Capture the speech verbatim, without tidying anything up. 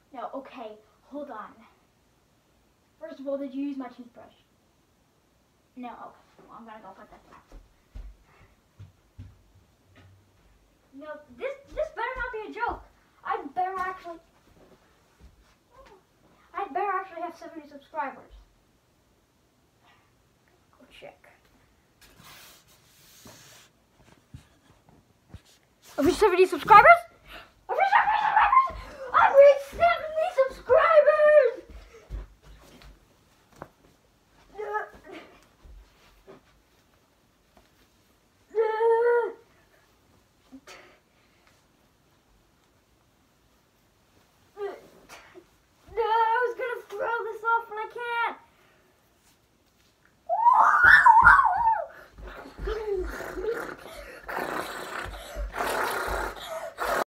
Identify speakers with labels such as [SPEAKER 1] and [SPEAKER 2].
[SPEAKER 1] No, okay, hold on. First of all, did you use my toothbrush? No. Well, I'm gonna go put that back. No, this this better not be a joke. I better actually. I better actually have seventy subscribers. Go check. Over seventy subscribers?